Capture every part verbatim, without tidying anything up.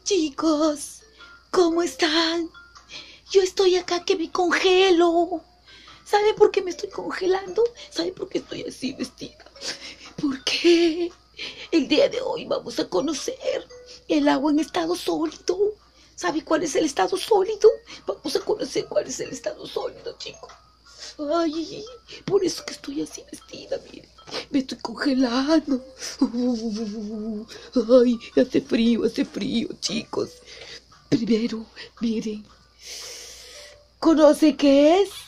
Chicos, ¿cómo están? Yo estoy acá que me congelo. ¿Saben por qué me estoy congelando? ¿Saben por qué estoy así vestida? Porque el día de hoy vamos a conocer el agua en estado sólido. ¿Sabe cuál es el estado sólido? Vamos a conocer cuál es el estado sólido, chicos. Ay, por eso que estoy así vestida, miren. Me estoy congelando. Uh, ay, hace frío, hace frío, chicos. Primero, miren. ¿Conoce qué es?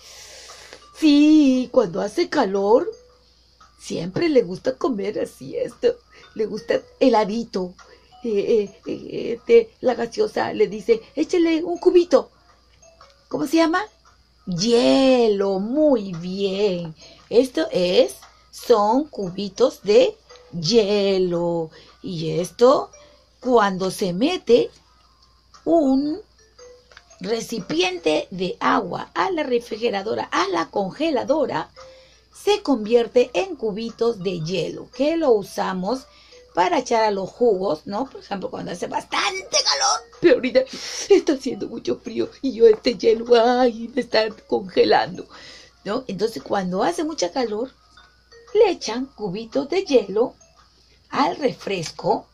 Sí, cuando hace calor, siempre le gusta comer así esto. Le gusta heladito. Eh, eh, eh, de la gaseosa le dice, échale un cubito. ¿Cómo se llama? Hielo, muy bien. Esto es, son cubitos de hielo. Y esto, cuando se mete un recipiente de agua a la refrigeradora, a la congeladora, se convierte en cubitos de hielo, que lo usamos para echar a los jugos, ¿no? Por ejemplo, cuando hace bastante calor, pero ahorita está haciendo mucho frío y yo este hielo, ay, me está congelando, ¿no? Entonces, cuando hace mucha calor, le echan cubitos de hielo al refresco,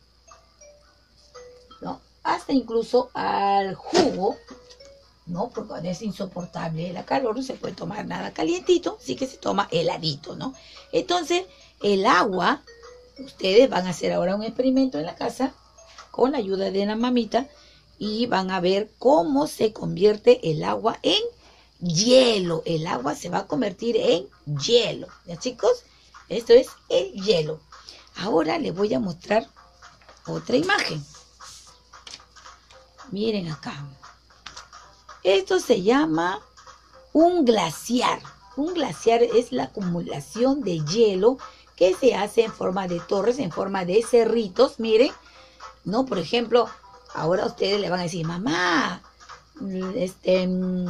¿no? Hasta incluso al jugo, ¿no? Porque cuando es insoportable el calor, no se puede tomar nada calientito, así que se toma heladito, ¿no? Entonces, el agua, ustedes van a hacer ahora un experimento en la casa con la ayuda de la mamita y van a ver cómo se convierte el agua en hielo. El agua se va a convertir en hielo, ¿ya, chicos? Esto es el hielo. Ahora les voy a mostrar otra imagen. Miren acá. Esto se llama un glaciar. Un glaciar es la acumulación de hielo que se hace en forma de torres, en forma de cerritos, miren, ¿no? Por ejemplo, ahora ustedes le van a decir, mamá, este,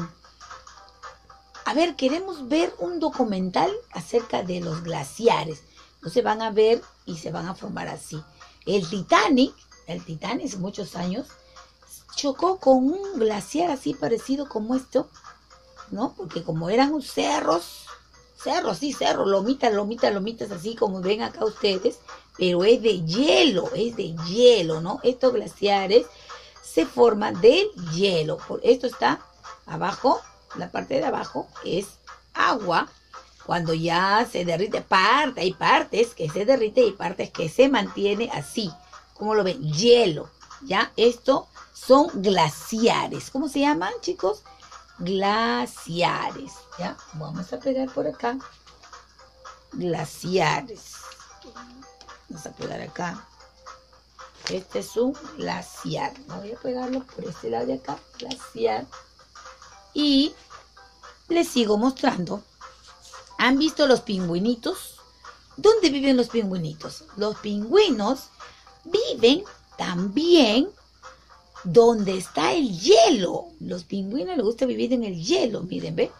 a ver, queremos ver un documental acerca de los glaciares. Entonces van a ver y se van a formar así. El Titanic, el Titanic hace muchos años, chocó con un glaciar así parecido como esto, ¿no? Porque como eran cerros, cerros, sí, cerros, lomitas, lomitas, lomitas, así como ven acá ustedes, pero es de hielo, es de hielo, ¿no? Estos glaciares se forman del hielo. Por esto está abajo, la parte de abajo es agua. Cuando ya se derrite, parte, hay partes que se derrite y partes que se mantiene así, como lo ven, hielo, ¿ya? Esto son glaciares. ¿Cómo se llaman, chicos? Glaciares, ¿ya? Vamos a pegar por acá. Glaciares. Vamos a pegar acá. Este es un glaciar. Voy a pegarlo por este lado de acá. Glaciar. Y les sigo mostrando. ¿Han visto los pingüinitos? ¿Dónde viven los pingüinitos? Los pingüinos viven también donde está el hielo. Los pingüinos les gusta vivir en el hielo, miren, ¿ve?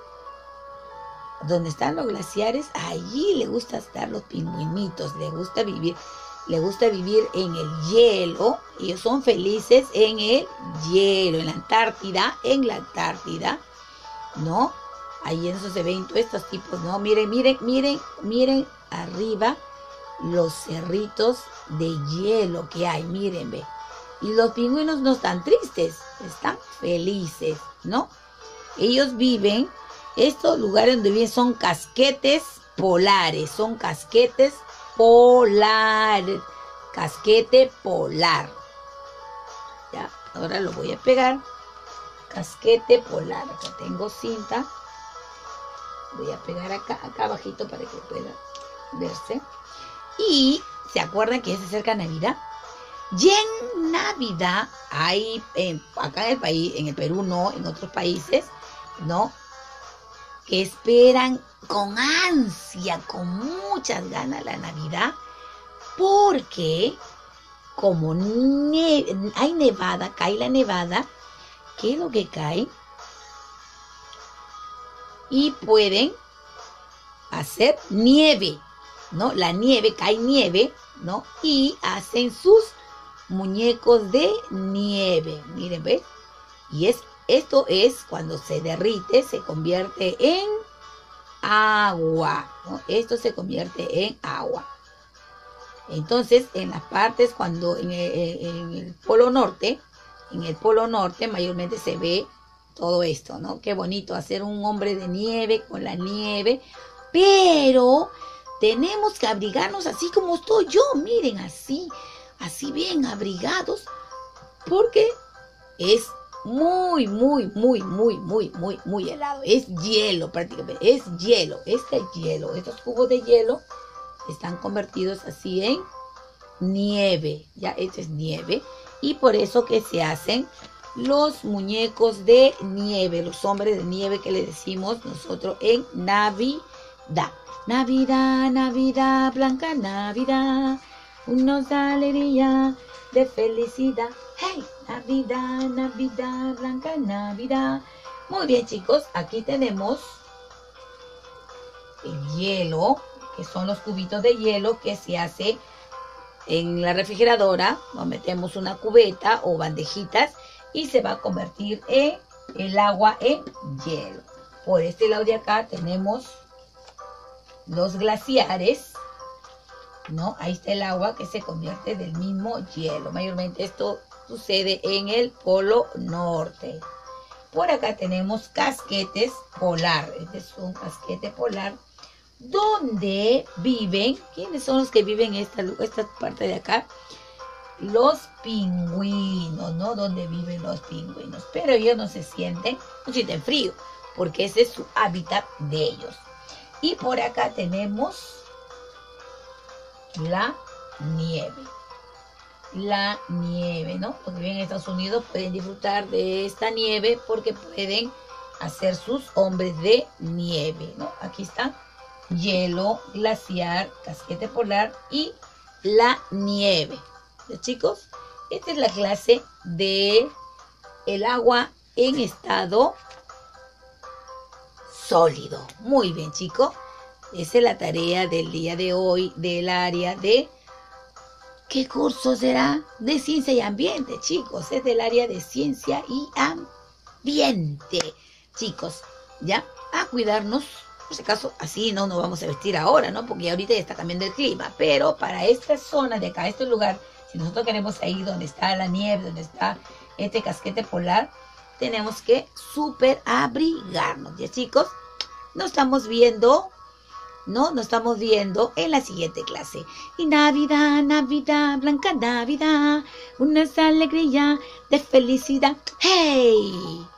Donde están los glaciares, allí les gusta estar los pingüinitos, les gusta vivir, les gusta vivir en el hielo. Ellos son felices en el hielo, en la Antártida, en la Antártida, ¿no? Ahí en eso se ven todos estos tipos, ¿no? Miren, miren, miren, miren arriba los cerritos de hielo que hay, miren, ve. Y los pingüinos no están tristes, están felices, ¿no? Ellos viven, estos lugares donde viven son casquetes polares, son casquetes polares, casquete polar. Ya, ahora lo voy a pegar, casquete polar, acá tengo cinta, voy a pegar acá, acá abajito para que pueda verse. Y, ¿se acuerdan que ya se acerca Navidad? Y en Navidad hay, eh, acá en el país, en el Perú no, en otros países, ¿no? Que esperan con ansia, con muchas ganas la Navidad, porque como ne hay nevada, cae la nevada, ¿qué es lo que cae? Y pueden hacer nieve, ¿no? La nieve, cae nieve, ¿no? Y hacen sus muñecos de nieve. Miren, ¿ves? Y es, esto es cuando se derrite, se convierte en agua, ¿no? Esto se convierte en agua. Entonces, en las partes, cuando en el, en el Polo Norte, en el Polo Norte mayormente se ve todo esto, ¿no? Qué bonito hacer un hombre de nieve con la nieve, pero tenemos que abrigarnos así como estoy yo, miren, así, así bien abrigados, porque es muy, muy, muy, muy, muy, muy, muy helado. Es hielo prácticamente, es hielo, este es hielo. Estos cubos de hielo están convertidos así en nieve, ya, esto es nieve. Y por eso que se hacen los muñecos de nieve, los hombres de nieve que le decimos nosotros en Navidad. Navidad, Navidad, blanca Navidad, nos da alegría de felicidad. ¡Hey! Navidad, Navidad, blanca Navidad. Muy bien, chicos, aquí tenemos el hielo, que son los cubitos de hielo que se hace en la refrigeradora. Nos metemos una cubeta o bandejitas y se va a convertir en el agua en hielo. Por este lado de acá tenemos los glaciares, ¿no? Ahí está el agua que se convierte del mismo hielo. Mayormente esto sucede en el Polo Norte. Por acá tenemos casquetes polar. Este es un casquete polar donde viven, ¿quiénes son los que viven en esta, esta parte de acá? Los pingüinos, ¿no? Donde viven los pingüinos. Pero ellos no se sienten, no sienten frío, porque ese es su hábitat de ellos. Y por acá tenemos la nieve. La nieve, ¿no? Los que viven en Estados Unidos pueden disfrutar de esta nieve porque pueden hacer sus hombres de nieve, ¿no? Aquí están hielo, glaciar, casquete polar y la nieve. ¿Ya, chicos? Esta es la clase de el agua en estado sólido. Muy bien, chicos. Esa es la tarea del día de hoy del área de... ¿Qué curso será? De ciencia y ambiente, chicos. Es del área de ciencia y ambiente. Chicos, ¿ya? A cuidarnos. Por si acaso, así no nos vamos a vestir ahora, ¿no? Porque ahorita ya está cambiando el clima. Pero para esta zona de acá, este lugar, si nosotros queremos ir donde está la nieve, donde está este casquete polar, tenemos que súper abrigarnos, ¿ya, chicos? Nos estamos viendo, ¿no? Nos estamos viendo en la siguiente clase. Y Navidad, Navidad, blanca Navidad, una alegría de felicidad. ¡Hey!